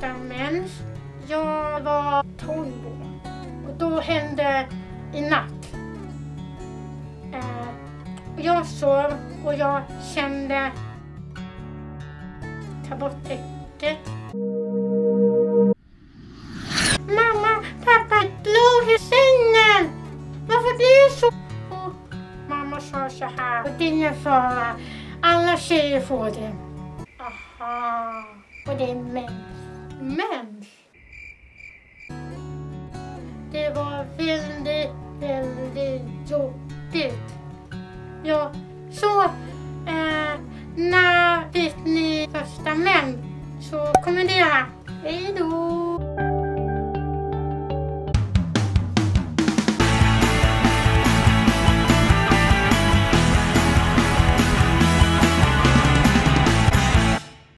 första mens. Jag var 12 år. Och då hände i natt. Jag sov och jag kände ta bort äcket. Mamma, pappa, blod i sängen! Varför blir det så? Och mamma sa så här, det är ingen fara. Alla tjejer får det. Aha, och det är mens. Mens? Det var väldigt jobbigt. Ja, så när fick ni första mens så kommendera. Hej då!